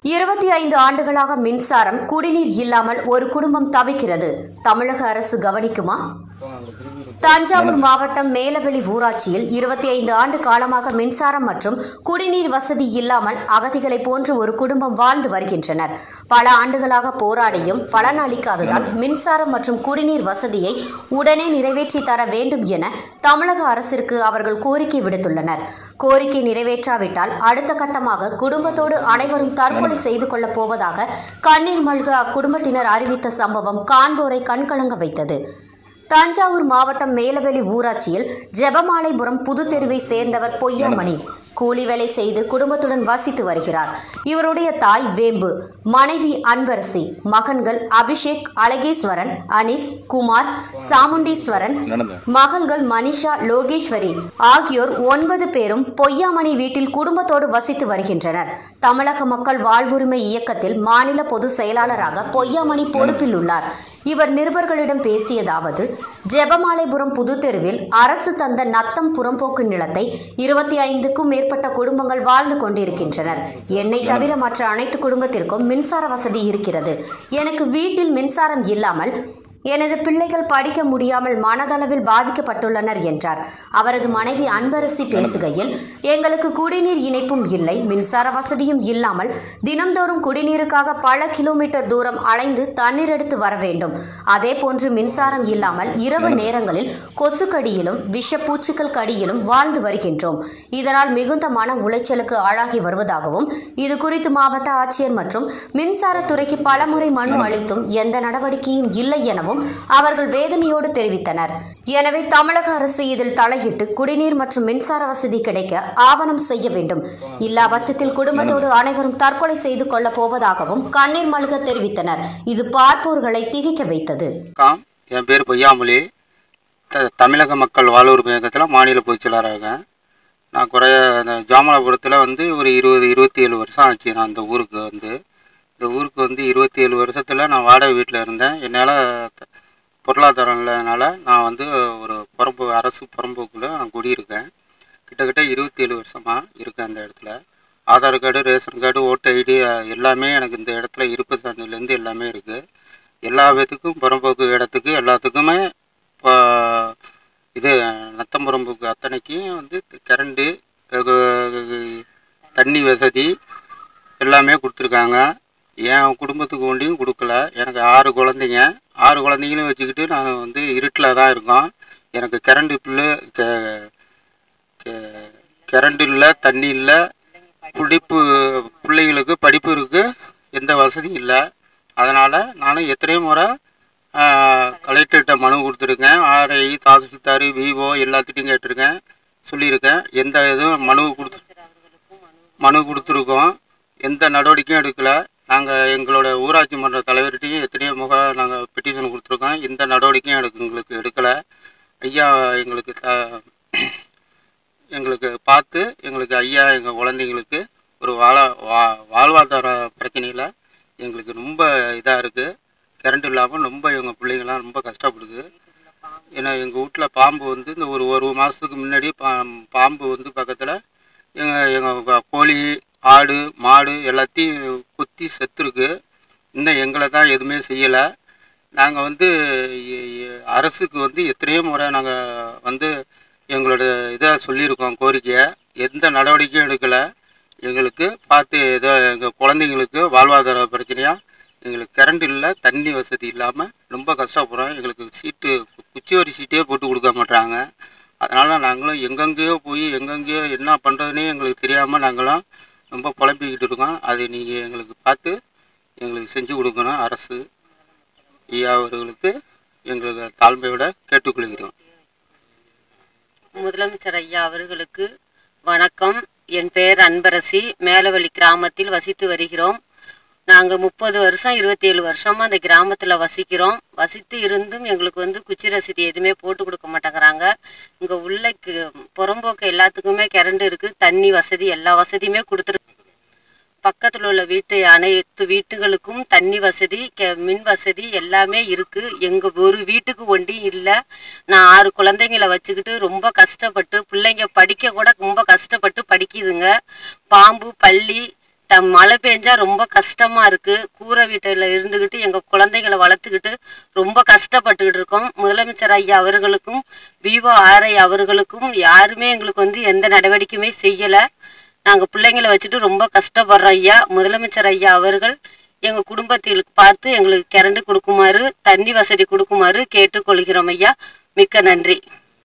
25 ஆண்டுகளாக மின்சாரம், குடிநீர் இல்லாமல் ஒரு குடும்பம் தவிக்கிறது. தமிழக அரசு கவனிக்குமா? தஞ்சாவூர் மாவட்டம் மேலவெளி ஊராட்சியில் 25 ஆண்டு காலமாக மின்சாரம் மற்றும் குடிநீர் வசதி இல்லாமல் அகதிகளை போன்று ஒரு குடும்பம் வாழ்ந்து வருகின்றனர். பல ஆண்டுகளாக போராடியும் பலன் அளிக்காததால் மின்சாரம் மற்றும் குடிநீர் வசதியை உடனே நிறைவேற்றி தர வேண்டும் என தமிழக அரசிற்கு அவர்கள் கோரிக்கை விடுத்துள்ளனர். கோரிக்கை நிறைவேற்றாவிட்டால் அடுத்த கட்டமாக குடும்பத்தோடு அனைவரும் தற்கொலை செய்து கொள்ளப் போவதாக கண்ணீர் மல்க அக்குடும்பத்தினர் அறிவித்த சம்பவம் காண்போரை கண்கலங்க வைத்தது. தஞ்சாவூர் மாவட்டம் மேலவெளி ஊராட்சியில் ஜெபமாலைபுரம் புதுத்தெருவை சேர்ந்தவர் பொய்யாமணி கூலி வேலை செய்து குடும்பத்துடன் வசித்து வருகிறார். இவருடைய தாய் வேம்பு, மனைவி அன்பரசி, மகன்கள் அபிஷேக், அழகேஸ்வரன், அனீஸ், குமார், சாமுண்டீஸ்வரன், மகள்கள் மனிஷா, லோகேஸ்வரி ஆகியோர் 9 பேரும் பொய்யாமணி வீட்டில் குடும்பத்தோடு வசித்து வருகின்றனர். தமிழக மக்கள் வாழ்வுரிமை இயக்கத்தில் மாநில பொதுச் செயலாளராக பொய்யாமணி பொறுப்பில் உள்ளார். இவர் நிருபர்களிடம் பேசியதாவது: ஜெபமாலைபுரம் புதுத்தெருவில் அரசு தந்த நத்தம் புறம்போக்கு நிலத்தை 25க்கும் மேற்பட்ட குடும்பங்கள் வாழ்ந்து கொண்டிருக்கின்றனர். என்னை தவிர மற்ற அனைத்து குடும்பத்திற்கும் மின்சார வசதி இருக்கிறது. எனக்கு வீட்டில் மின்சாரம் இல்லாமல் எனது பிள்ளைகள் படிக்க முடியாமல் மனதளவில் பாதிக்கப்பட்டுள்ளனர் என்றார். அவரது மனைவி அன்பரசி பேசுகையில், எங்களுக்கு குடிநீர் இணைப்பும் இல்லை, மின்சார வசதியும் இல்லாமல் தினம்தோறும் குடிநீருக்காக பல கிலோமீட்டர் தூரம் அலைந்து தண்ணீர் எடுத்து வர வேண்டும். அதேபோன்று மின்சாரம் இல்லாமல் இரவு நேரங்களில் கொசுக்கடியிலும் விஷப்பூச்சிகள் கடியிலும் வாழ்ந்து வருகின்றோம். இதனால் மிகுந்த மன உளைச்சலுக்கு ஆளாகி வருவதாகவும், இது குறித்து மாவட்ட ஆட்சியர் மற்றும் மின்சாரத்துறைக்கு பலமுறை மனு அளித்தும் எந்த நடவடிக்கையும் இல்லை எனவும் அவர்கள் வேதனையோடு தெரிவித்தனர். எனவே தமிழக அரசு இதில் தலையிட்டு குடிநீர் மற்றும் மின்சார வசதி கிடைக்க ஆவணம் செய்ய வேண்டும். இல்லா பட்சத்தில் குடும்பத்தோடு அனைவரும் தற்கொலை செய்து கொள்ளப் போவதாகவும் கண்ணீர் மல்க தெரிவித்தனர். இது பார்ப்போர்களை திகைக்க வைத்தது. என் பேர் பொய்யாமொழி. தமிழக மக்கள் வாழ்வுரிமை இயக்கத்தில் மாநில பொதுச் செயலாளராக. நான் ஜாமலாபுரத்தில் ஒரு 27 வருஷம் ஆச்சு. நான் இந்த ஊருக்கு 27 வருஷத்தில் நான் வாடகை வீட்டில் இருந்தேன். என்னால் பொருளாதாரம் இல்லாதனால நான் ஒரு அரசு புறம்போக்குள்ள நான் குடியிருக்கேன். கிட்டத்தட்ட 27 வருஷமாக இருக்கேன் அந்த இடத்துல. ஆதார் கார்டு, ரேஷன் கார்டு, ஓட்டு ஐடி எல்லாமே எனக்கு இந்த இடத்துல இருப்பு சான்றிலேருந்து எல்லாமே இருக்குது. எல்லா விதத்துக்கும் புறம்போக்கு இடத்துக்கு எல்லாத்துக்குமே இப்போ இது நத்தம் புறம்போக்கு அத்தனைக்கும் கரண்டு, தண்ணி வசதி எல்லாமே கொடுத்துருக்காங்க. என் குடும்பத்துக்கு ஒன்றையும் கொடுக்கல. எனக்கு 6 குழந்தைங்க. 6 குழந்தைங்களும் வச்சுக்கிட்டு நாங்கள் இருட்டில் தான் இருக்கோம். எனக்கு கரண்டு பில்லு கரண்டு இல்லை, தண்ணி இல்லை, பிள்ளைங்களுக்கு படிப்பு இருக்குது, எந்த வசதியும் இல்லை. அதனால் நான் எத்தனையோ முறை கலெக்டர்கிட்ட மனு கொடுத்துருக்கேன். ஆர்ஐ, தாசில்தார், விஓ எல்லாத்திட்டையும் கேட்டிருக்கேன், சொல்லியிருக்கேன். எந்த இதுவும் மனு கொடுத்துருக்கோம். எந்த நடவடிக்கையும் எடுக்கலை. நாங்கள் எங்களோட ஊராட்சி மன்ற தலைவர்கிட்டையும் எத்தனையோ நாங்கள் பெட்டிஷன் கொடுத்துருக்கோம். எந்த நடவடிக்கையும் எங்களுக்கு எடுக்கலை. ஐயா எங்களுக்கு பார்த்து ஐயா எங்கள் குழந்தைங்களுக்கு ஒரு வாழ்வாதார பிரச்சனையில் எங்களுக்கு ரொம்ப இதாக இருக்குது. கரண்ட் இல்லாமல் ரொம்ப எங்கள் பிள்ளைங்கள்லாம் ரொம்ப கஷ்டப்படுது. ஏன்னா எங்கள் வீட்டில் பாம்பு இந்த ஒரு மாதத்துக்கு முன்னாடி பாம்பு பக்கத்தில் எங்கள் கோழி, ஆடு, மாடு எல்லாத்தையும் கொத்தி செத்துருக்கு. இன்னும் எங்களை தான் எதுவுமே செய்யலை. நாங்கள் அரசுக்கு எத்தனையோ முறை நாங்கள் எங்களோட இதை சொல்லியிருக்கோம், கோரிக்கையை. எந்த நடவடிக்கையும் எடுக்கலை. எங்களுக்கு பார்த்து ஏதோ எங்கள் குழந்தைங்களுக்கு வாழ்வாதார பிரச்சனையாக எங்களுக்கு கரண்ட் இல்லை, தண்ணி வசதி இல்லாமல் ரொம்ப கஷ்டப்படுறோம். எங்களுக்கு குச்சிவரி சீட்டே போட்டு கொடுக்க மாட்டாங்க. அதனால் நாங்களும் எங்கெங்கேயோ போய் எங்கெங்கேயோ என்ன பண்ணுறதுனே எங்களுக்கு தெரியாமல் நாங்களும் ரொம்ப குழம்பிக்கிட்டு இருக்கோம். அது நீங்கள் எங்களுக்கு பார்த்து எங்களுக்கு செஞ்சு கொடுக்கணும். அரசு ஐயா அவர்களுக்கு எங்களுக்கு தாழ்மையோட கேட்டுக்கொள்கிறோம். முதலமைச்சர் ஐயா அவர்களுக்கு வணக்கம். என் பெயர் அன்பரசி. மேலவெளி கிராமத்தில் வசித்து வருகிறோம். நாங்கள் 30 வருஷம் 27 வருஷமாக அந்த கிராமத்தில் வசிக்கிறோம். வசித்து இருந்தும் எங்களுக்கு குச்சி ரசீது எதுவுமே போட்டு கொடுக்க மாட்டேங்கிறாங்க. இங்கே உள்ள புறம்போக்கு எல்லாத்துக்குமே கரண்ட் இருக்குது, தண்ணி வசதி எல்லா வசதியுமே கொடுத்துருக்கு. பக்கத்தில் உள்ள அனைத்து வீட்டுகளுக்கும் தண்ணி வசதி, மின் வசதி எல்லாமே இருக்குது. எங்கள் ஒரு வீட்டுக்கு ஒன்றியும் இல்லை. நான் 6 குழந்தைங்களை வச்சுக்கிட்டு ரொம்ப கஷ்டப்பட்டு, பிள்ளைங்க படிக்க கூட ரொம்ப கஷ்டப்பட்டு படிக்குதுங்க. பாம்பு, பள்ளி மழை பெஞ்சா ரொம்ப கஷ்டமா இருக்கு. கூரை வீட்டில் இருந்துக்கிட்டு எங்க குழந்தைகளை வளர்த்துக்கிட்டு ரொம்ப கஷ்டப்பட்டுக்கிட்டு இருக்கோம். முதலமைச்சர் ஐயா அவர்களுக்கும் விவோ ஆர்ஐ அவர்களுக்கும் யாருமே எங்களுக்கு எந்த நடவடிக்கையுமே செய்யல. நாங்க பிள்ளைங்களை வச்சுட்டு ரொம்ப கஷ்டப்படுறோம் ஐயா. முதலமைச்சர் ஐயா அவர்கள் எங்க குடும்பத்திற்கு பார்த்து எங்களுக்கு கரண்ட் கொடுக்குமாறு, தண்ணி வசதி கொடுக்குமாறு கேட்டுக்கொள்கிறோம் ஐயா. மிக்க நன்றி.